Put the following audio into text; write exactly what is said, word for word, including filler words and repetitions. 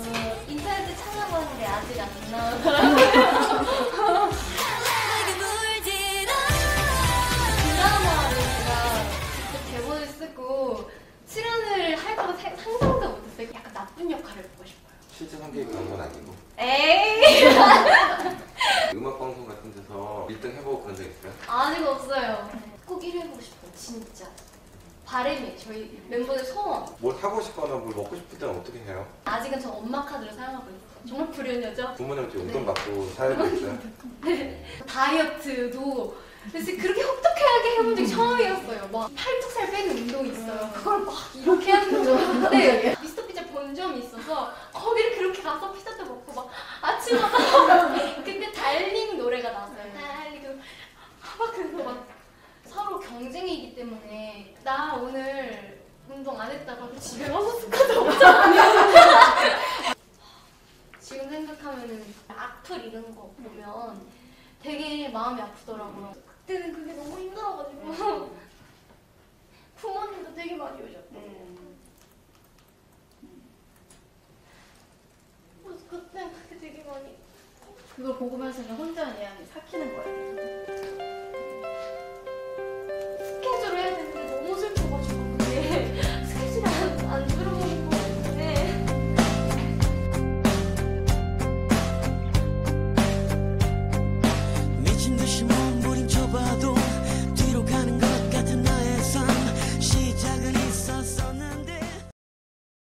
인터넷에 찾아봤는데 아직 안 나오더라고요. 드라마를 제가 직접 대본을 쓰고 출연을 할 거라 상상도 못했어요. 약간 나쁜 역할을 보고 싶어요. 실제 성격이 그런 건 아니고. 에이. 음악방송 같은 데서 일 등 해보고 그런 적 있어요? 아직 없어요. 꼭 일 위 해보고 싶어요. 진짜. 바람이 저희 멤버들 소원. 뭘 하고 싶거나 뭘 먹고 싶을 때는 어떻게 해요? 아직은 저 엄마 카드를 사용하고 있어요. 정말 불효녀죠? 부모님한테 용돈 네. 받고 살고 있어요? 네. 다이어트도 그래서 그렇게 혹독하게 해본 적이 처음이었어요. 막 팔뚝살 빼는 운동이 있어요. 그걸 막 이렇게 하는 거죠. 네. 미스터 피자 본점이 있어서 거기를 그렇게 가서 피자도 먹고 막 아침마다 근데 달링 노래가 나왔어요. 달리고 막 그래서 막 서로 경쟁이기 때문에 나 오늘 운동 안 했다가 집에 와서 스쿼트 없잖아요. 지금 생각하면은 악플 이런 거 보면 되게 마음이 아프더라고요. 그때는 그게 너무 힘들어가지고 부모님도 되게 많이 오셨고 그래서 그때 그게 되게 많이 그걸 보고면서 혼자 그냥 삭히는 거예요.